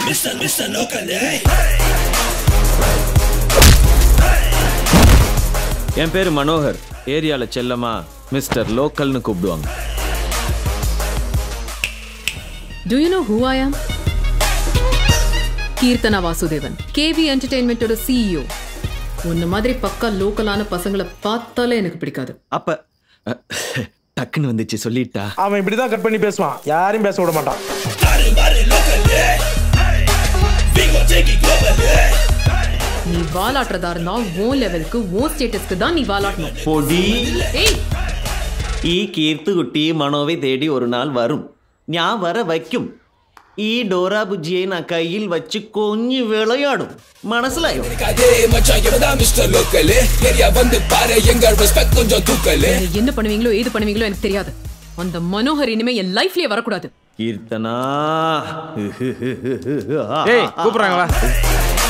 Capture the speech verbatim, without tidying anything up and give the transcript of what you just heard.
Mister Mister Local. என் பேரு மனோகர். ஏரியால செல்லமா மிஸ்டர் லோக்கல்னு கூப்பிடுவாங்க. Do you know who I am? Keerthana Vasudevan, K V Entertainment ஓட C E O. உன்ன மாதிரி பக்கா லோக்கலான பசங்களை பார்த்தாலே எனக்கு பிடிக்காது. அப்ப டக்குன்னு வந்துச்சு சொல்லிட்டா. அவன் இப்படிதான் கட் பண்ணி பேசுவான், யாரையும் பேச விட மாட்டான். நீ வாலாட்டுறதா இருந்தா உன் லெவலுக்கு உன் ஸ்டேட்டஸ்க்கு தான் நீ வாலாட்டணும். பொடி. ஏய், ഈ കീർത്തുകുട്ടി മനോവെ തേടി ഒരു നാൾ വരും. ഞാൻ വര വയ്ക്കും. ഈ ഡോറാ ബുജിയെ ഞാൻ കയ്യിൽ വച്ച് കൊഞ്ഞു വിളയാടും. മനസ്സിലായോ? என்ன பண்ணுவீங்களோ ஏது பண்ணுவீங்களோ எனக்கு தெரியாது. அந்த மனோகர் இனிமே என் லைஃப்லயே வரக்கூடாது. கீர்த்தனா. ஏய் கூப்பிடுறாங்களா?